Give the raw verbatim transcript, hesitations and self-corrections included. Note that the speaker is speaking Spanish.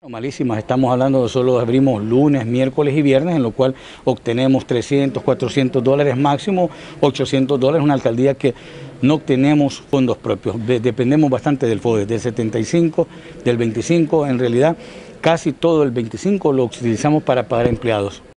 Malísimas, estamos hablando de solo abrimos lunes, miércoles y viernes, en lo cual obtenemos trescientos, cuatrocientos dólares máximo, ochocientos dólares, una alcaldía que no tenemos fondos propios, de, dependemos bastante del FODES, del setenta y cinco, del veinticinco, en realidad casi todo el veinticinco lo utilizamos para pagar empleados.